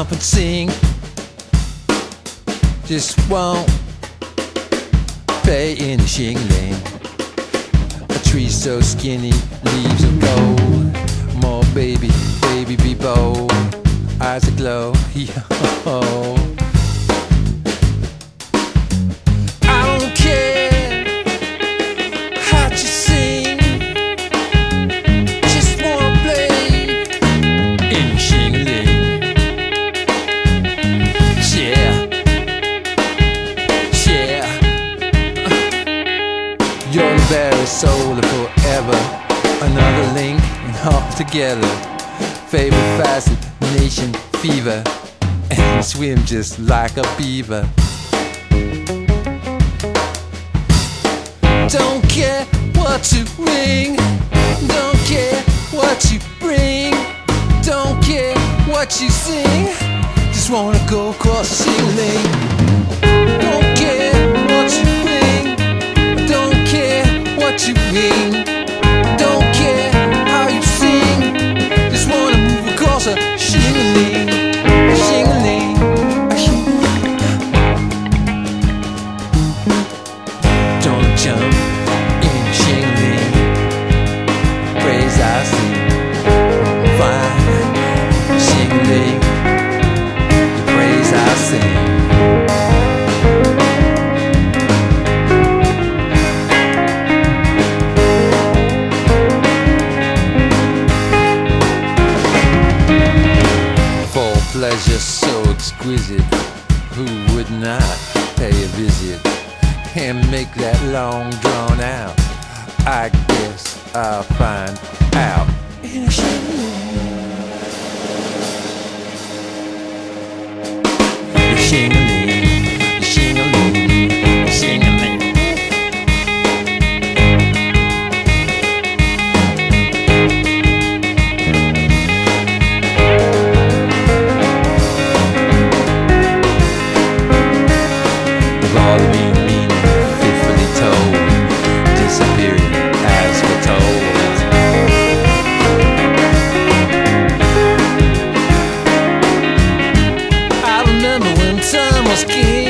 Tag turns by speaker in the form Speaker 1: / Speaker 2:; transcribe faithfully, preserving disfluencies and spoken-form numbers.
Speaker 1: jump and sing, just won't pay any shingling. A tree so skinny, leaves of gold. More baby, baby be bold, eyes aglow, yo. I don't care how you sing, just wanna play in shingling. Yeah, yeah. You're the very soul of forever, another link and all together. Favorite facet, nation fever, and swim just like a beaver. Don't care what you ring, don't care what you bring, don't care what you sing, just wanna go across the ceiling. Don't care what you bring, don't care what you ring, don't care how you sing, just wanna move across a shingling, a shingling, a shingling. Don't jump in shingling, praise I sing, fine shingling, the praise I sing. Pleasure so exquisite, who would not pay a visit and make that long drawn out? I guess I'll find out in a shingling. The shingling, the shingling, the shingling. All the mean meaning, fitfully told, disappearing as foretold. I remember when time was king.